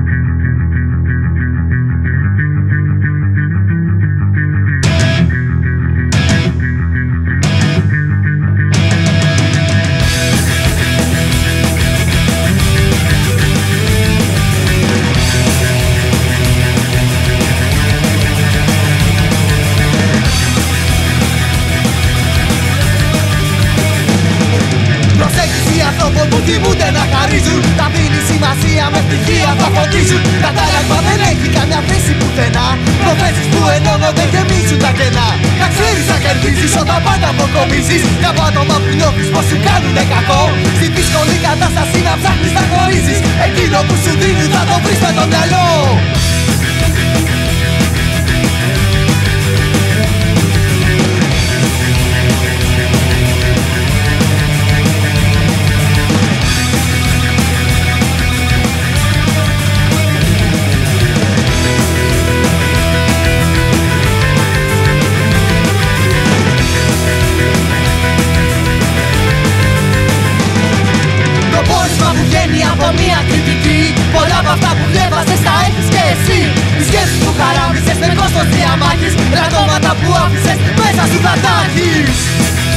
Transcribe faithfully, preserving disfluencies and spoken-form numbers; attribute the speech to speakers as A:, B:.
A: Που θυμούνται να χαρίζουν, τα δίνει σημασία με στοιχεία θα φωτίζουν. Κατάλαγμα δεν έχει καμιά θέση πουθενά. Προθέσεις που ενώνονται γεμίζουν τα κενά. Να ξέρεις να κερδίζεις όταν πάντα αποκομίσεις. Για άτομα που νιώθεις πως σου κάνουνε κακό. Στη δύσκολη κατάσταση να ψάχνεις να χωρίζεις. Εκείνο που σου δίνει θα το βρεις με το μυαλό. Από μια κριτική, πολλά από αυτά που διέβασες τα έχεις και εσύ. Οι σκέψεις που χαράμισες με κόστος διαμάχης, ρατώματα που άφησες μέσα σου θα τα έχεις.